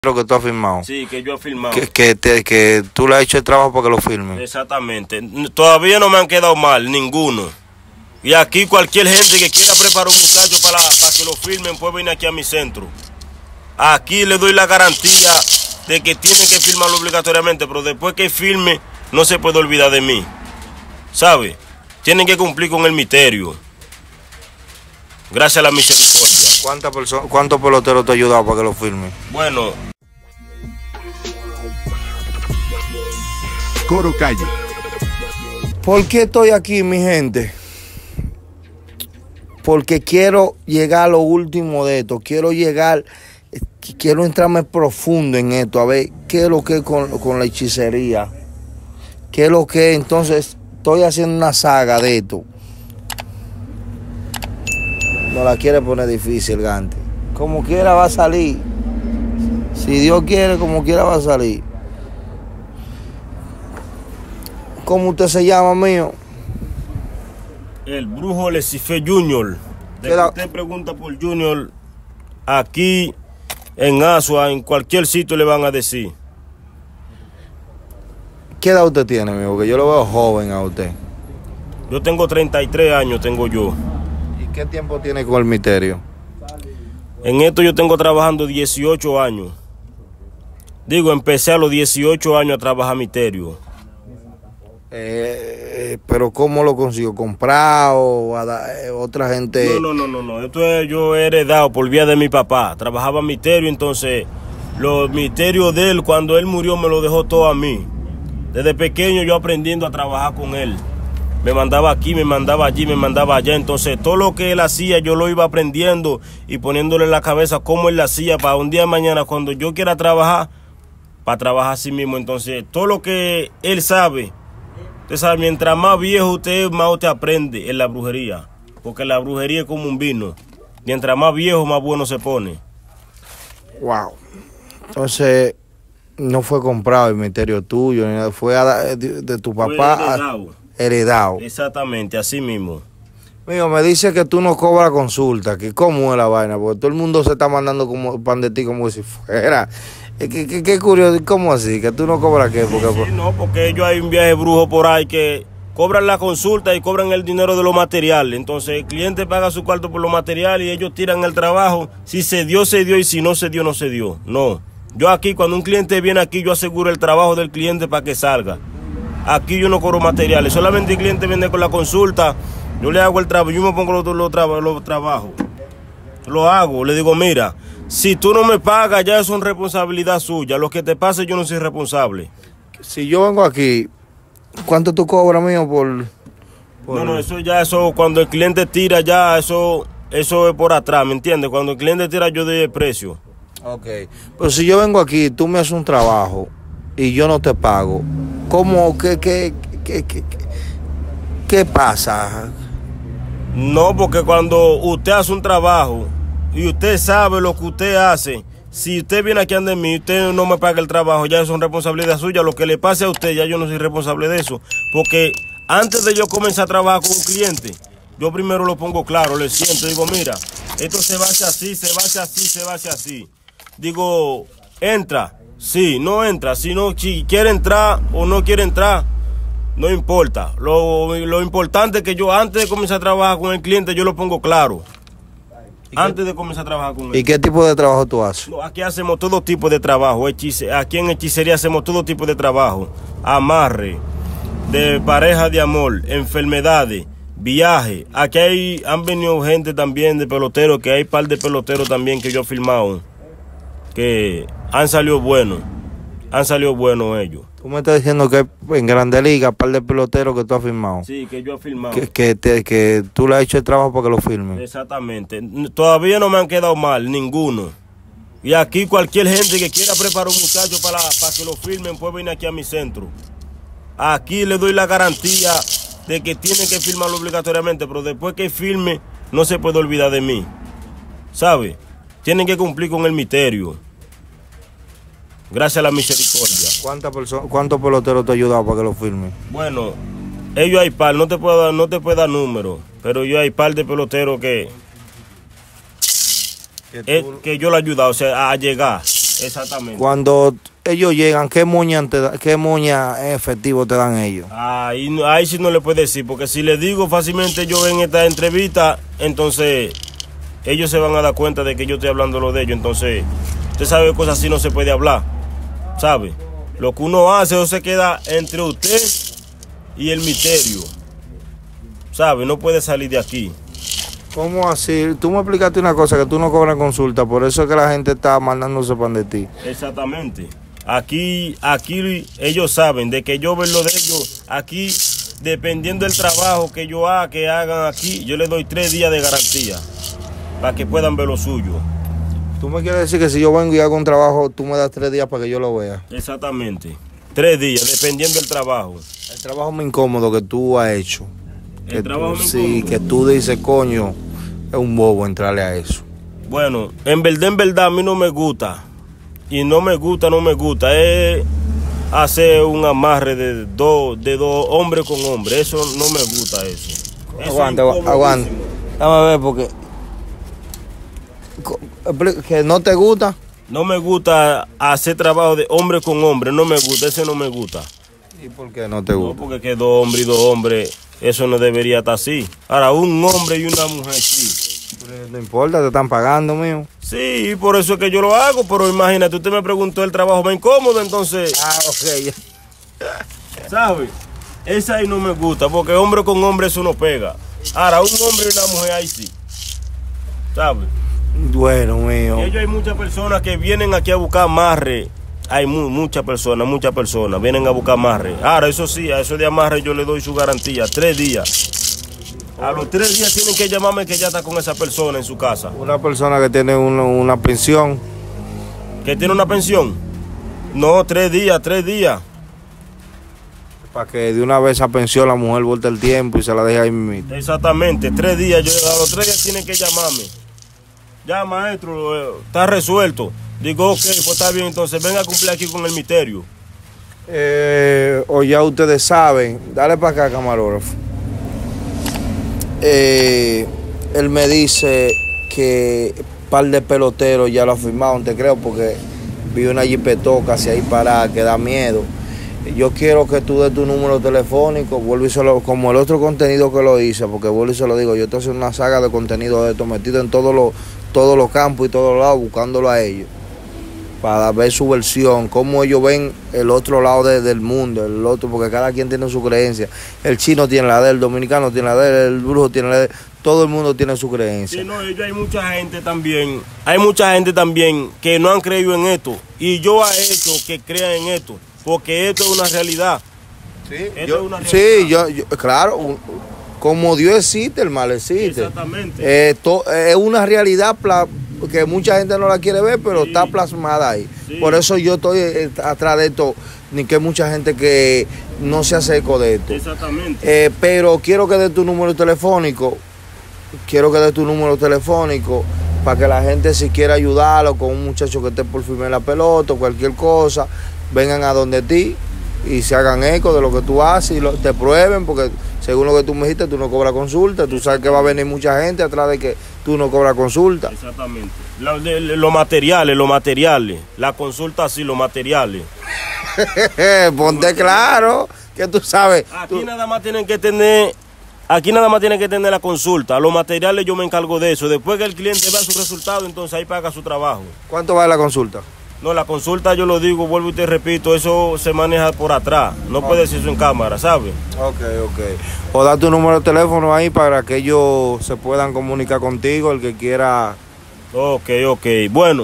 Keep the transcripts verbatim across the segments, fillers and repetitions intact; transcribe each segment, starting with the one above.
Lo que tú has firmado. Sí, que yo he firmado. Que, que, te, que tú le has hecho el trabajo para que lo firmen. Exactamente. Todavía no me han quedado mal, ninguno. Y aquí cualquier gente que quiera preparar un muchacho para, para que lo firmen puede venir aquí a mi centro. Aquí le doy la garantía de que tienen que firmarlo obligatoriamente, pero después que firme no se puede olvidar de mí. ¿Sabe? Tienen que cumplir con el misterio. Gracias a la misericordia. ¿Cuántas personas, cuántos peloteros te han ayudado para que lo firmen? Bueno. Coro Calle. ¿Por qué estoy aquí, mi gente? Porque quiero llegar a lo último de esto. Quiero llegar, quiero entrarme profundo en esto, a ver qué es lo que es con, con la hechicería. ¿Qué es lo que es? Entonces, estoy haciendo una saga de esto. No la quiere poner difícil, Gante. Como quiera va a salir. Si Dios quiere, como quiera va a salir. ¿Cómo usted se llama, mío? El brujo Lecife Junior. De que usted pregunta por Junior, aquí en Asua, en cualquier sitio le van a decir. ¿Qué edad usted tiene, amigo? Que yo lo veo joven a usted. Yo tengo treinta y tres años, tengo yo. ¿Y qué tiempo tiene con el misterio? En esto yo tengo trabajando dieciocho años. Digo, empecé a los dieciocho años a trabajar misterio. Eh, pero ¿cómo lo consigo? ¿Comprado? O a da, eh, otra gente? No, no, no, no, no. Esto es, yo he heredado por vía de mi papá. Trabajaba misterio, entonces los misterios de él, cuando él murió, me lo dejó todo a mí. Desde pequeño yo aprendiendo a trabajar con él. Me mandaba aquí, me mandaba allí, me mandaba allá. Entonces todo lo que él hacía yo lo iba aprendiendo y poniéndole en la cabeza cómo él lo hacía para un día de mañana cuando yo quiera trabajar, para trabajar así mismo. Entonces todo lo que él sabe, usted sabe, mientras más viejo usted es, más usted aprende en la brujería. Porque la brujería es como un vino. Mientras más viejo, más bueno se pone. Wow. Entonces, no fue comprado el misterio tuyo, fue de, de tu papá. Fue heredado. A, heredado. Exactamente, así mismo. Mío, me dice que tú no cobras consulta, que cómo es la vaina, porque todo el mundo se está mandando como pan de ti como si fuera. Qué, qué, qué curioso, ¿cómo así? ¿Que tú no cobras qué? Porque, sí, sí, no, porque ellos hay un viaje brujo por ahí que cobran la consulta y cobran el dinero de los materiales. Entonces el cliente paga su cuarto por los materiales y ellos tiran el trabajo. Si se dio, se dio, y si no se dio, no se dio. No. Yo aquí, cuando un cliente viene aquí, yo aseguro el trabajo del cliente para que salga. Aquí yo no cobro materiales. Solamente el cliente viene con la consulta, yo le hago el trabajo, yo me pongo los, los, los, los trabajos. Lo hago, le digo, mira, si tú no me pagas, ya eso es responsabilidad suya. Lo que te pase, yo no soy responsable. Si yo vengo aquí, ¿cuánto tú cobras, mío, por, por...? No, no, eso ya, eso, cuando el cliente tira, ya, eso, eso es por atrás, ¿me entiendes? Cuando el cliente tira, yo doy el precio. Ok. Pero si yo vengo aquí, tú me haces un trabajo y yo no te pago, ¿cómo, qué, qué, qué, qué, qué, qué pasa? No, porque cuando usted hace un trabajo y usted sabe lo que usted hace, si usted viene aquí ante mí y usted no me paga el trabajo, ya eso es responsabilidad suya. Lo que le pase a usted, ya yo no soy responsable de eso. Porque antes de yo comenzar a trabajar con un cliente, yo primero lo pongo claro, le siento, digo, mira, esto se va a hacer así, se va a hacer así, se va a hacer así. Digo, entra, sí, no entra, si no, si quiere entrar o no quiere entrar, no importa. Lo, lo importante es que yo antes de comenzar a trabajar con el cliente, yo lo pongo claro. Antes de comenzar a trabajar con él. ¿Y qué tipo de trabajo tú haces? No, aquí hacemos todo tipo de trabajo. Hechice, aquí en hechicería hacemos todo tipo de trabajo. Amarre, de pareja de amor, enfermedades, viaje. Aquí hay, han venido gente también de peloteros, que hay un par de peloteros también que yo he filmado, que han salido buenos. Han salido buenos ellos. Tú me estás diciendo que en Grandes Ligas, un par de peloteros que tú has firmado. Sí, que yo he filmado. Que, que, te, que tú le has hecho el trabajo para que lo firmen. Exactamente. Todavía no me han quedado mal, ninguno. Y aquí cualquier gente que quiera preparar un muchacho para, para que lo firmen puede venir aquí a mi centro. Aquí le doy la garantía de que tienen que firmarlo obligatoriamente, pero después que firme no se puede olvidar de mí. ¿Sabe? Tienen que cumplir con el misterio. Gracias a la misericordia. ¿Cuántas personas, cuántos peloteros te han ayudado para que lo firmen? Bueno, ellos hay par, no te puedo dar, no te puedo dar números, pero yo hay par de peloteros que, Que, es, tú... que yo lo he ayudado, o sea, a llegar. Exactamente. Cuando ellos llegan, ¿qué moña, te da, qué moña efectivo te dan ellos? Ahí, ahí sí no le puedo decir, porque si le digo fácilmente yo en esta entrevista, entonces ellos se van a dar cuenta de que yo estoy hablando lo de ellos. Entonces, usted sabe, cosas así no se puede hablar, ¿sabe? Lo que uno hace, eso se queda entre usted y el misterio, ¿sabe? No puede salir de aquí. ¿Cómo así? Tú me explicaste una cosa, que tú no cobras consulta, por eso es que la gente está mandándose pan de ti. Exactamente. Aquí, aquí ellos saben de que yo veo lo de ellos. Aquí, dependiendo del trabajo que yo haga, que hagan aquí, yo les doy tres días de garantía para que puedan ver lo suyo. ¿Tú me quieres decir que si yo vengo y hago un trabajo, tú me das tres días para que yo lo vea? Exactamente. Tres días, dependiendo del trabajo. El trabajo muy incómodo que tú has hecho. El que trabajo tú, muy sí, incómodo. que tú dices, coño, es un bobo entrarle a eso. Bueno, en verdad, en verdad, a mí no me gusta. Y no me gusta, no me gusta. Es hacer un amarre de dos, de dos hombres con hombres. Eso no me gusta, eso. Eso Aguanta, aguanta. Dame ver porque... ¿Que no te gusta? No me gusta hacer trabajo de hombre con hombre. No me gusta, ese no me gusta. ¿Y por qué no te gusta? No, porque que dos hombres y dos hombres, eso no debería estar así. Ahora, un hombre y una mujer, sí. Pero no importa, te están pagando, mío. Sí, por eso es que yo lo hago, pero imagínate, usted me preguntó el trabajo más incómodo, entonces... Ah, ok. ¿Sabe? Esa ahí no me gusta, porque hombre con hombre eso no pega. Ahora, un hombre y una mujer ahí sí. ¿Sabe? Bueno, mío. Y ellos hay muchas personas que vienen aquí a buscar amarre. Hay mu muchas personas, muchas personas vienen a buscar amarre. Ahora, eso sí, a eso de amarre yo le doy su garantía, tres días. A los tres días tienen que llamarme que ya está con esa persona en su casa. Una persona que tiene una, una pensión. ¿Que tiene una pensión? No, tres días, tres días. Para que de una vez esa pensión la mujer vuelta el tiempo y se la deje ahí mismo. Exactamente, tres días. Yo, a los tres días tienen que llamarme. Ya, maestro, eh, está resuelto. Digo, ok, pues está bien, entonces venga a cumplir aquí con el misterio. Eh, o ya ustedes saben, dale para acá, camarógrafo. Eh, él me dice que un par de peloteros ya lo firmaron, te creo, porque vi una jipetoca hacia ahí parada que da miedo. Yo quiero que tú des tu número telefónico, vuelvo y se lo, como el otro contenido que lo hice, porque vuelvo y se lo digo, yo estoy haciendo una saga de contenido de esto, metido en todos los, todos los campos y todos los lados, buscándolo a ellos, para ver su versión, cómo ellos ven el otro lado de, del mundo, el otro, porque cada quien tiene su creencia. El chino tiene la de él, el dominicano tiene la de él, el brujo tiene la de él, todo el mundo tiene su creencia. Sí, no, ellos hay mucha gente también, hay mucha gente también que no han creído en esto, y yo a hecho que crean en esto, porque esto es una realidad. Sí, esto yo, es una realidad. sí yo, yo, claro, como Dios existe, el mal existe. Exactamente. Eh, to, es una realidad que mucha gente no la quiere ver, pero sí, está plasmada ahí. Sí. Por eso yo estoy atrás de esto, ni que mucha gente que no se hace eco de esto. Exactamente. Eh, pero quiero que dé tu número telefónico, quiero que dé tu número telefónico para que la gente, si quiere ayudarlo con un muchacho que esté por firmar la pelota o cualquier cosa, vengan a donde ti y se hagan eco de lo que tú haces y lo, te prueben, porque según lo que tú me dijiste, tú no cobras consulta, tú sabes que va a venir mucha gente atrás de que tú no cobras consulta. Exactamente. Los lo materiales, los materiales, la consulta sí, los materiales. Ponte claro, que tú sabes. Aquí tú... nada más tienen que tener, aquí nada más tienen que tener la consulta, los materiales yo me encargo de eso, después que el cliente vea su resultado, entonces ahí paga su trabajo. ¿Cuánto vale la consulta? No, la consulta yo lo digo, vuelvo y te repito, eso se maneja por atrás, no okay. Puede decir eso en cámara, ¿sabes? Ok, ok. O da tu número de teléfono ahí para que ellos se puedan comunicar contigo, el que quiera. Ok, ok. Bueno,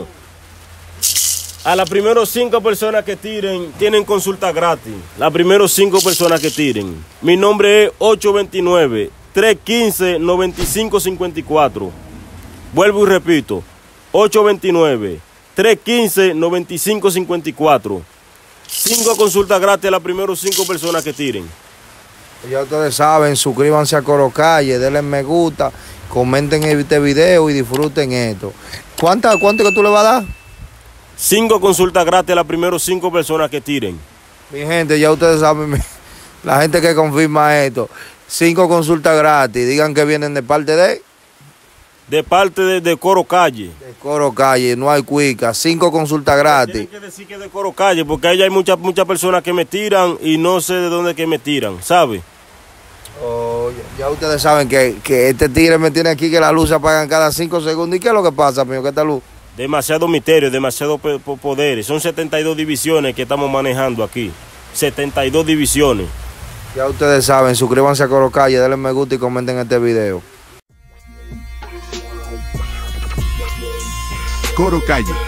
a las primeras cinco personas que tiren, tienen consulta gratis. Las primeras cinco personas que tiren. Mi nombre es ocho dos nueve, tres uno cinco, nueve cinco cinco cuatro. Vuelvo y repito, ocho dos nueve, tres uno cinco, nueve cinco cinco cuatro. Cinco consultas gratis a las primeras cinco personas que tiren. Ya ustedes saben, suscríbanse a Coro Calle, denle me gusta, comenten este video y disfruten esto. ¿Cuántas cuánto que tú le vas a dar? Cinco consultas gratis a las primeras cinco personas que tiren. Mi gente, ya ustedes saben, la gente que confirma esto. Cinco consultas gratis, digan que vienen de parte de... De parte de, de Coro Calle. De Coro Calle, no hay cuica. Cinco consultas gratis. Tienen que decir que es de Coro Calle, porque ahí hay muchas muchas personas que me tiran y no sé de dónde que me tiran, ¿sabe? Oh, ya, ya ustedes saben que, que este tigre me tiene aquí que la luz se apagan cada cinco segundos. ¿Y qué es lo que pasa, mío? ¿Qué esta luz? Demasiado misterio, demasiado poderes. Son setenta y dos divisiones que estamos manejando aquí. setenta y dos divisiones. Ya ustedes saben, suscríbanse a Coro Calle, denle me gusta y comenten este video. Coro Calle,